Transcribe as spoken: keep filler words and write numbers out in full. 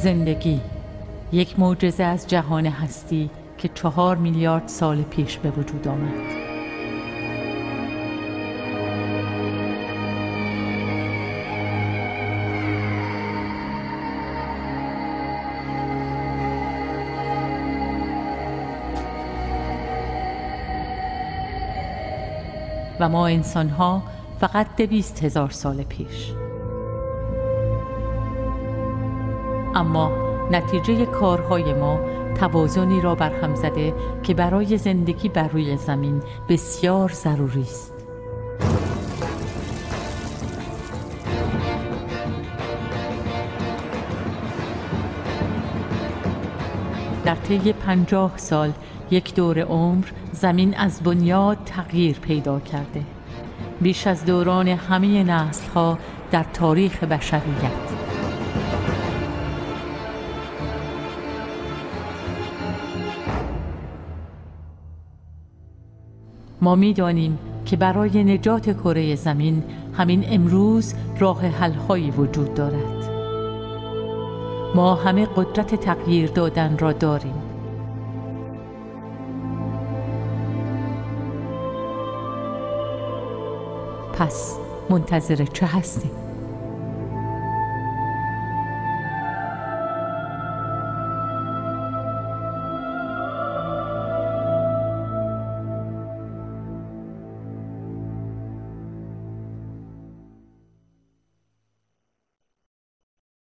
زندگی، یک معجزه از جهان هستی که چهار میلیارد سال پیش به وجود آمد. و ما انسان‌ها فقط دویست هزار سال پیش. اما نتیجه کارهای ما توازنی را برهم زده که برای زندگی بر روی زمین بسیار ضروری است. در طی پنجاه سال یک دور عمر زمین از بنیاد تغییر پیدا کرده، بیش از دوران همه نسل‌ها در تاریخ بشریت. ما می‌دانیم که برای نجات کره زمین همین امروز راه حل‌هایی وجود دارد. ما همه قدرت تغییر دادن را داریم. پس منتظر چه هستیم؟